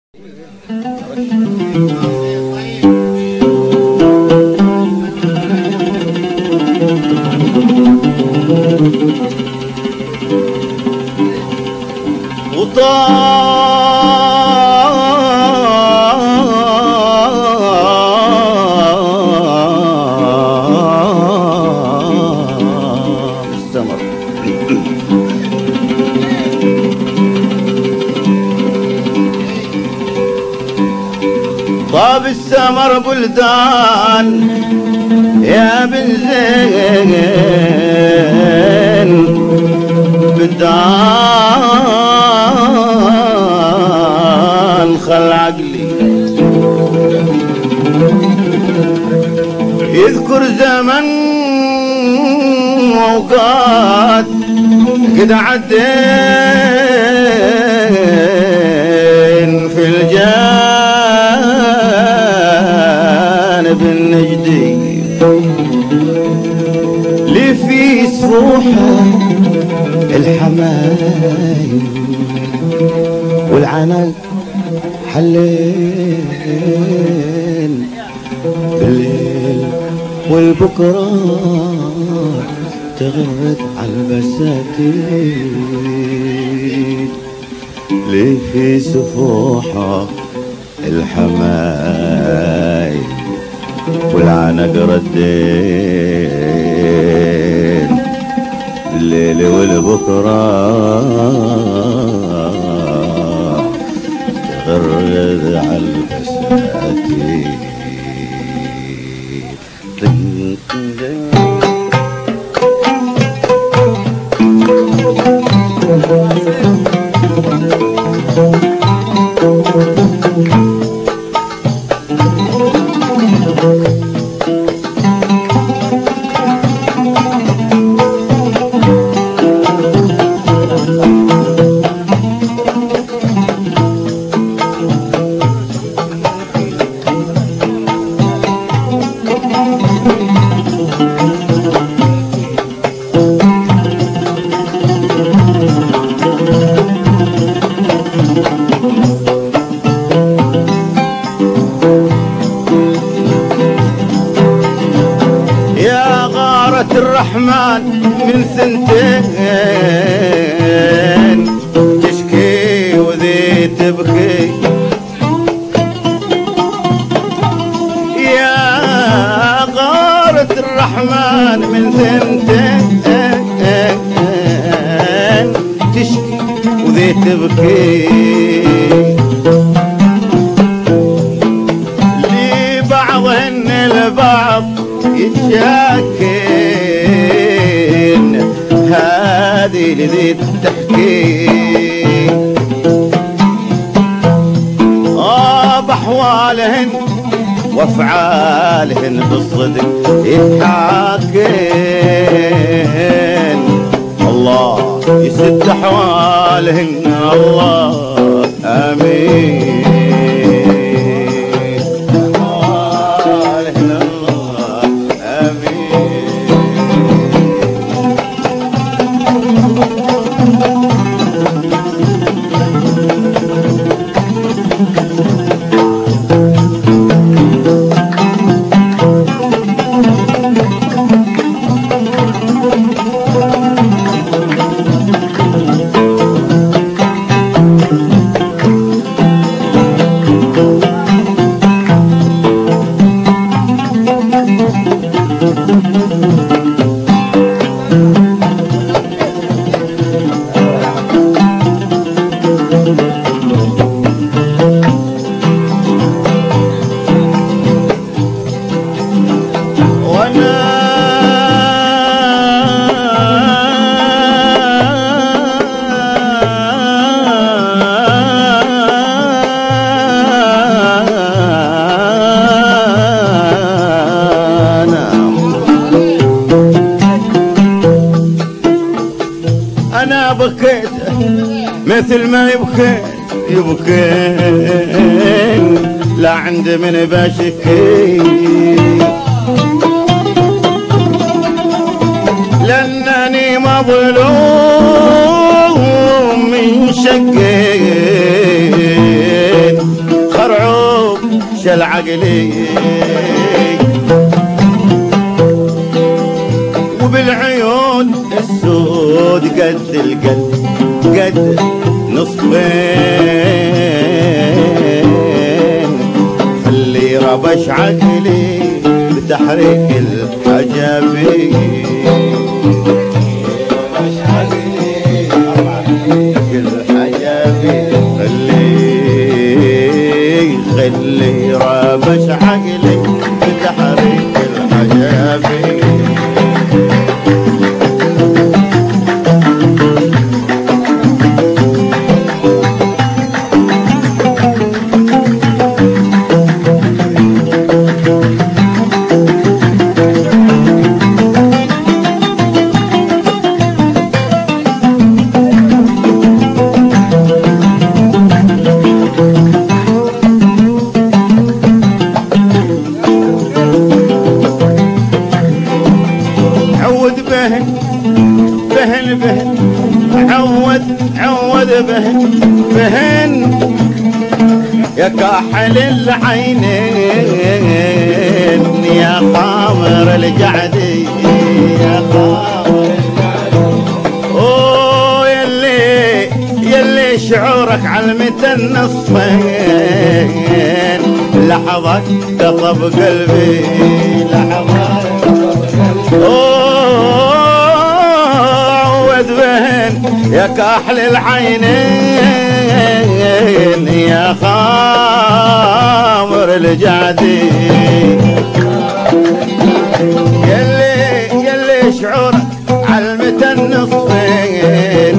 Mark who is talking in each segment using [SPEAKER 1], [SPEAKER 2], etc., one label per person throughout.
[SPEAKER 1] طاب السمر بلدان يا بن زين بدان خل عقلي يذكر زمن وأوقات قد عدين في الجانب النجدي لي في سفوحه الحمايل والعنق حلين بالليل والبكرة تغرد على البساتين لي في سفوحه الحمايل والعنق ردين الليل والبكرة تغرد على البساتين. الرحمن من سنتين تشكي وذي تبكي يا غارة الرحمن من سنتين تشكي وذي تبكي لبعضهن البعض يتشاكين هذه لذي تحكي بأحوالهن وافعالهن بالصدق يتحاكين الله يسد احوالهن الله امين. أنا بكيت مثل ما يبكين لا عند من بشكي لأنني مظلوم من شكين شل عقلي وبالعيون السود قد القد قد نصفين اللي ربش عقلي بتحريك الحجابي خلي رابش عقلي بتحريك الحجابي فهن يا كاحل العينين يا خامر الجعدي يا خامر الجعدي اوه يلي شعورك علمة النصفين لحظة قطب قلبي لحظة وذبهن يا كاحل العينين يا خامر الجعدي يلي شعورك علمة النصفين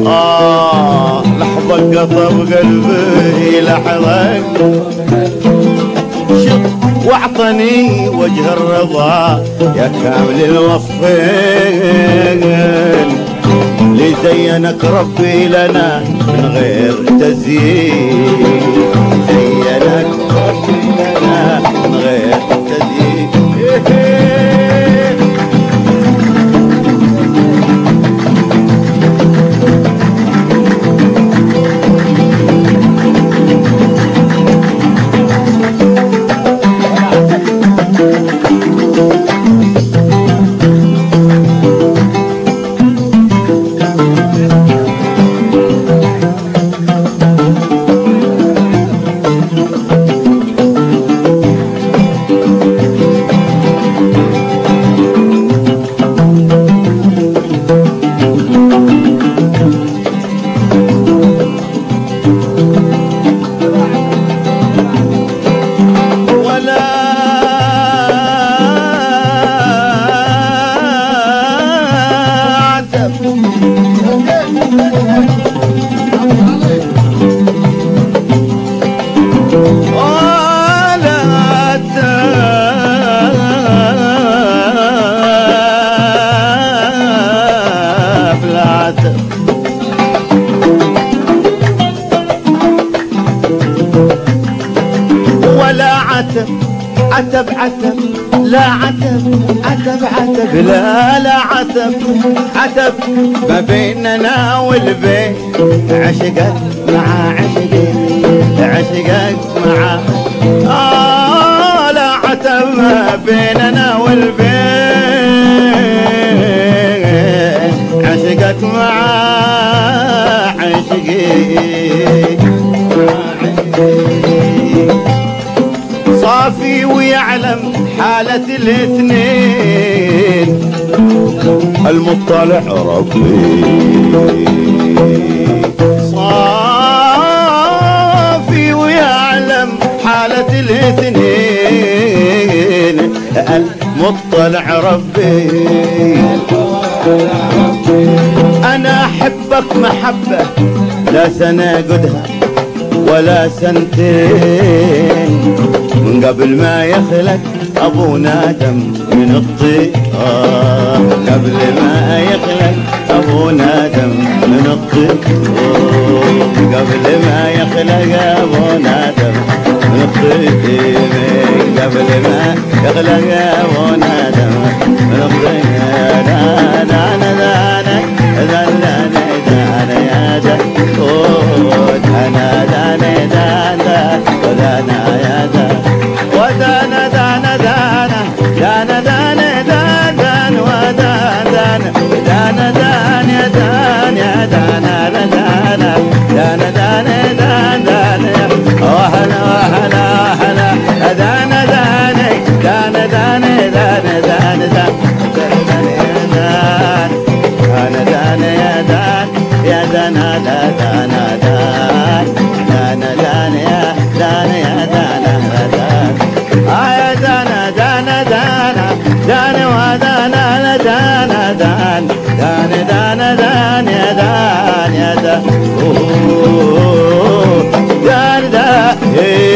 [SPEAKER 1] لحظة قطب قلبي لحظة شط واعطني وجه الرضا يا كامل الوصفين اللي زينك ربي لنا من غير تزيين زينك ربي لنا من غير تزيين عتب عتب لا عتب عتب عتب لا عتب عتب ما بيننا والبين عشقك مع عشقي عشقك مع لا عتب ما بيننا والبين عشقك مع عشقي صافي ويعلم حالة الاثنين المطلع ربي صافي ويعلم حالة الاثنين المطلع ربي أنا أحبك محبة لا سنة قدها ولا سنتين من قبل ما يخلق أبونا آدم من الطين قبل ما يخلق أبونا آدم من الطين قبل ما يخلق أبونا آدم من الطين قبل ما يخلق أبونا آدم من الطين أنا دان دان دان ودان دان دان دان يا دان يا دان دان دان دان دان دان وهلا وهلا وهلا دان دان دان دان دان دان دان دان يا دان يا دان دان دان دان دان دان يا دان يا دان دان يا دان دان دان دان ودان دان دان دان دان دان يا دان يا دان دان دان